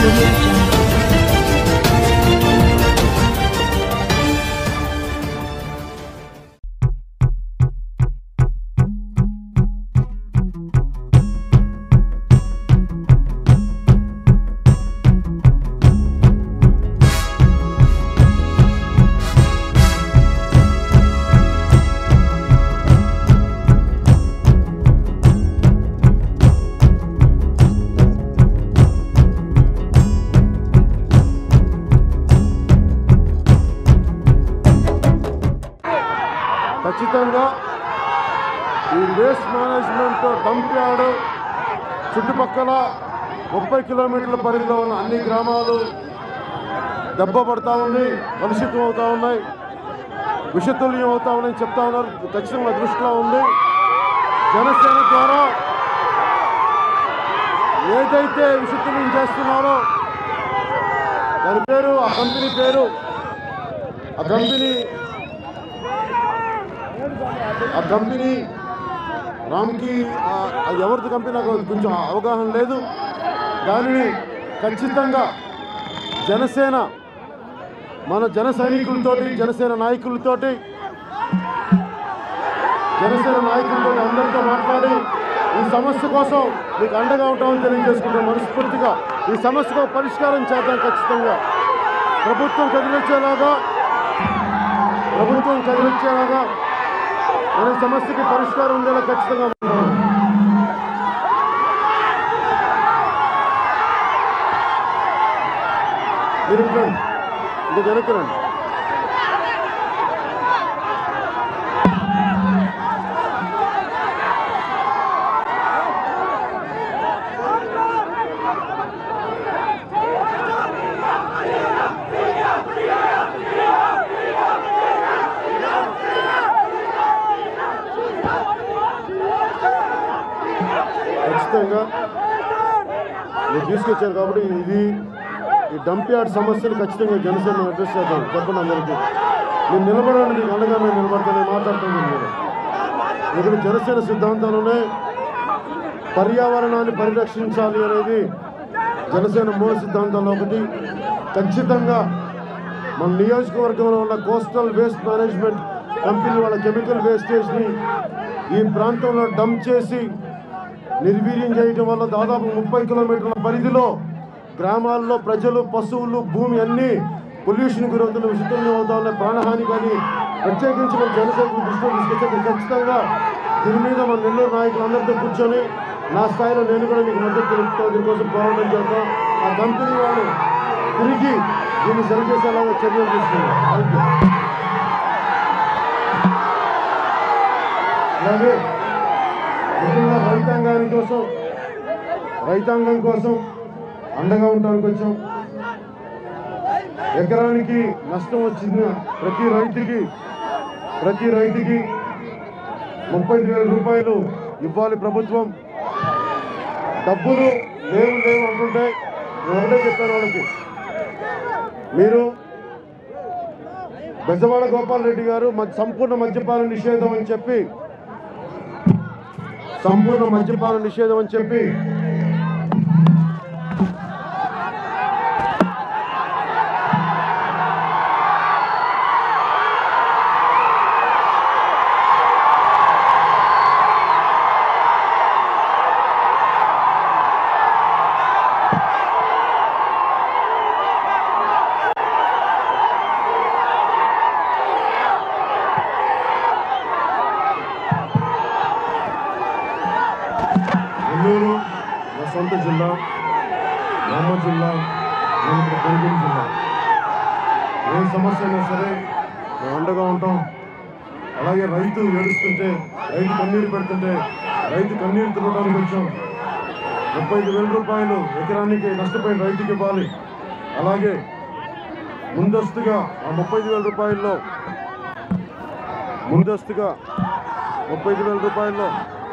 Audio Jungle. ఖచ్చితంగా ఈ waste management dump yard చుట్టుపక్కల 30 కిలోమీటర్ల పరిధిలో ఉన్న అన్ని గ్రామాలు దెబ్బ పడతా ఉంది, కలుషితం అవుతూ ఉన్నాయి, విషతుల్యం అవుతా ఉన్నాయని చెప్తా ఉన్నారు. ఖచ్చితంగా దృష్టిలో ఉంది. జనసేన ద్వారా ఏదైతే విషతుల్యం చేస్తున్నారో దాని పేరు, ఆ కంపెనీ పేరు, ఆ కంపెనీ రామ్కి అది ఎవరిది కంపెనీ నాకు కొంచెం అవగాహన లేదు. దానిని ఖచ్చితంగా జనసేన మన జన సైనికులతోటి జనసేన నాయకులతోటి అందరితో మాట్లాడి ఈ సమస్య కోసం మీకు అండగా ఉంటామని తెలియజేసుకుంటాం. మనస్ఫూర్తిగా ఈ సమస్యకు పరిష్కారం చేద్దాం. ఖచ్చితంగా ప్రభుత్వం కదిలించేలాగా మన సమస్యకి పరిష్కారం ఉండేలా ఖచ్చితంగా మీరు ఇంకా జరుగుతున్నాండి. ఖచ్చితంగా మీరు తీసుకొచ్చారు కాబట్టి ఈ డంప్ యార్డ్ సమస్యను ఖచ్చితంగా జనసేన అడ్రస్ చేద్దాం. చెప్పండి అందరికీ. మీరు నిలబడండి, మీకు అండగా మేము నిలబడతానే మాట్లాడుతున్నాం. ఇక్కడ జనసేన సిద్ధాంతాలనే పర్యావరణాన్ని పరిరక్షించాలి అనేది జనసేన మూల సిద్ధాంతాల్లో ఒకటి. ఖచ్చితంగా మన నియోజకవర్గంలో ఉన్న కోస్టల్ వేస్ట్ మేనేజ్మెంట్ కంపెనీ వాళ్ళ కెమికల్ వేస్టేజ్ని ఈ ప్రాంతంలో డంప్ చేసి నిర్వీర్యం చేయడం వల్ల దాదాపు 30 కిలోమీటర్ల పరిధిలో గ్రామాల్లో ప్రజలు, పశువులు, భూమి అన్నీ పొల్యూషన్ గురవుతున్న, విషతుల్యం అవుతా ఉన్న, ప్రాణహాని. కానీ ప్రత్యేకించి మన జనసేన దృష్టిలో తీసుకొచ్చేది ఖచ్చితంగా దీని మీద మన నెల్లూరు నాయకులందరితో కూర్చొని నా స్థాయిలో నేను కూడా మీకు మద్దతు తెలుపుతాను. దీనికోసం పోరాటం చేద్దాం. ఆ కంపెనీ వాళ్ళు తిరిగి దీన్ని సరిచేసేలాగా చర్యలు తీసుకున్నారు. అలాగే ముఖ్యంగా రైతాంగం కోసం అండగా ఉండడానికి వచ్చాం. ఎకరానికి నష్టం వచ్చిన ప్రతి రైతుకి 35,000 రూపాయలు ఇవ్వాలి ప్రభుత్వం. డబ్బులు లేవు అంటుంటే ఎవరే చెప్పారు వాళ్ళకి. మీరు బెజవాడ గోపాల్ రెడ్డి గారు సంపూర్ణ మద్యపాన నిషేధం అని చెప్పి నెల్లూరు నా సొంత జిల్లా, రామ జిల్లా, నేను ఇక్కడ పెరిగిన జిల్లా. ఏ సమస్య అయినా సరే మేము అండగా ఉంటాం. అలాగే రైతు ఏడుస్తుంటే, రైతు కన్నీరు పెడుతుంటే, రైతు కన్నీరు తినడానికి వచ్చాం. 35,000 రూపాయలు ఎకరానికి నష్టపోయిన రైతుకి ఇవ్వాలి. అలాగే ముందస్తుగా ఆ 35,000 రూపాయల్లో ముందస్తుగా 35,000 రూపాయల్లో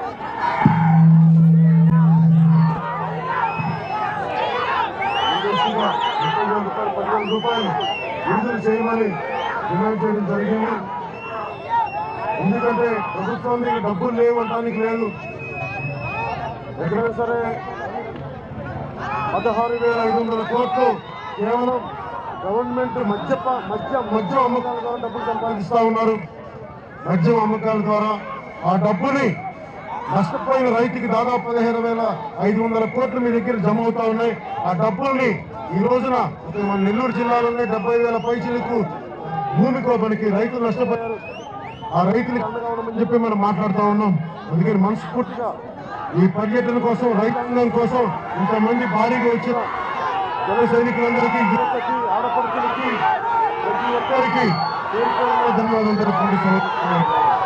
విడుదల చేయమని డిమాండ్ చేయడం జరిగింది. ఎందుకంటే ప్రభుత్వానికి డబ్బులు లేవటానికి లేదు. ఎక్కడైనా సరే 16,500 కోట్లు కేవలం గవర్నమెంట్ మద్యం అమ్మకాల ద్వారా డబ్బులు సంపాదిస్తూ ఉన్నారు. మద్యం అమ్మకాల ద్వారా ఆ డబ్బుని నష్టపోయిన రైతుకి దాదాపు 15,500 కోట్లు మీ దగ్గర జమ అవుతా ఉన్నాయి. ఆ డబ్బుల్ని ఈ రోజున మన నెల్లూరు జిల్లాలోనే 70,000 పైచిలకు భూమి కోపనికి రైతులు నష్టపోయారు. ఆ రైతులకు అండగా ఉండమని చెప్పి మనం మాట్లాడుతూ ఉన్నాం. అందుకని మనస్ఫూర్తిగా ఈ పర్యటన కోసం, రైతాంగం కోసం ఇంతమంది భారీగా వచ్చిన జన సైనికులందరికీ, యువతకి, ఆడపడుచులకి, ప్రతి ఒక్కరికి ధన్యవాదాలు తెలుపుకుంటున్నాను.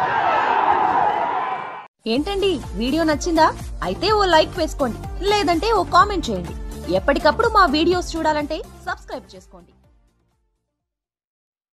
ఏంటండి వీడియో నచ్చిందా? అయితే ఓ లైక్ వేసుకోండి, లేదంటే ఓ కామెంట్ చేయండి. ఎప్పటికప్పుడు మా వీడియోస్ చూడాలంటే సబ్స్క్రైబ్ చేసుకోండి.